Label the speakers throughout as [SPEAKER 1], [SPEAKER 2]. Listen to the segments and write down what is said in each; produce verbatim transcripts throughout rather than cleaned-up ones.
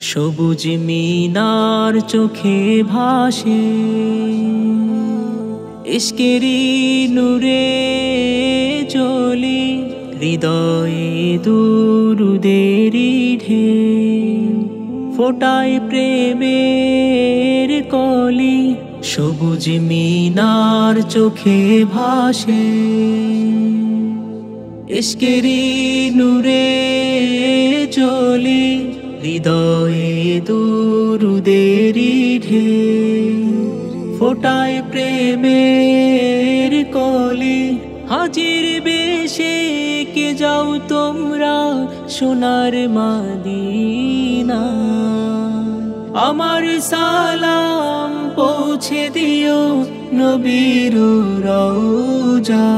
[SPEAKER 1] সবুজ মিনার চোখে ভাসে ইশকেরি নূরে জ্বলি, হৃদয়ে দুরুদেরি ঢেউ ফোটায় প্রেমের কলি। সবুজ মিনার চোখে ভাসে ইশকেরি নূরে জ্বলি, হৃদয়ে দুরুদেরি ঢেউ ফোটায় প্রেমের কলি। হাজির বেশে কে যাও তোমরা সোনার মদিনা, আমার সালাম পৌঁছে দিও নবীর রওজা।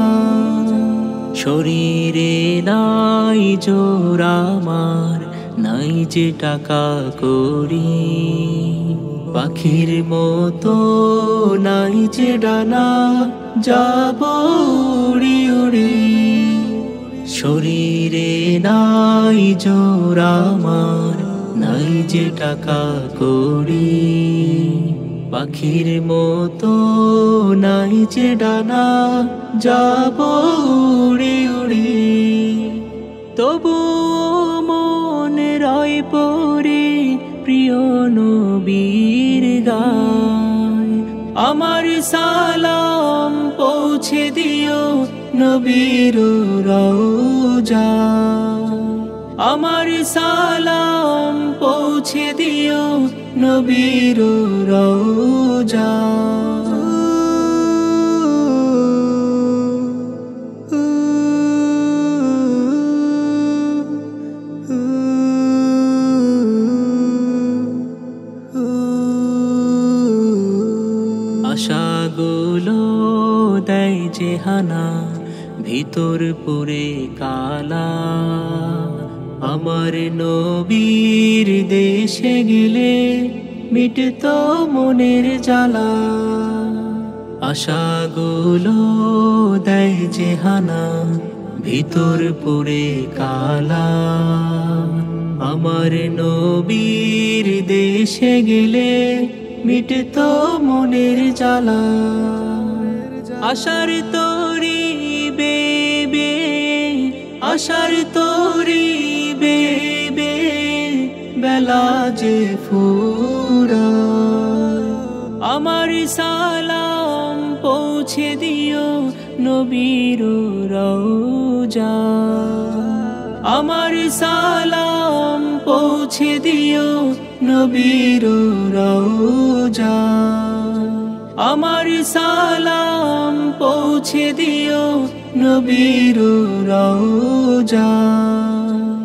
[SPEAKER 1] শরীরে নাই জোর আমার, নাই যে টাকা করি, পাখির মতো নাই যে ডানা, যাব উড়ি উড়ি। শরীরে নাই জোর আমার, নাই যে টাকা করি, পাখির মতো নাই যে ডানা, যাব উড়ি উড়ি। তবু মনে রয় পড়ে প্রিয় নবীর গায়, আমার সালাম পৌঁছে দিও নবীর রওজা। আমার সালাম পৌঁছে দিও নবীর রওজা। আশাগুলো দেয় যে হানা, ভিতর পুরে কালা, আমার নবীর দেশে গেলে মিটতো মনের জ্বালা। আশাগুলো দেয় যে হানা, ভিতর পুরে কালা, আমার নবীর দেশে গেলে মিটতো মনের জ্বালা। আশার তরি বেবে, আশার তরি বেবে, বেলা যে ফুরায়, আমার সালাম পৌঁছে দিও নবীর রওজা। আমার সালাম পৌঁছে দিও নবীর রওজা। আমার সালাম পৌঁছে দিও নবীর রওজা।